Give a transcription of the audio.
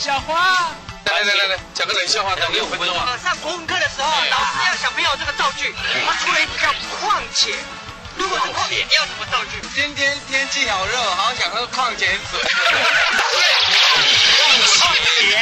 笑话。 来，讲个冷笑话，等6分钟啊。 上国文课的时候，老师要小朋友这个造句，他出了一个叫况且。如果是况且，你要什么造句？ 今天天气好热，好想喝矿泉水。 况且。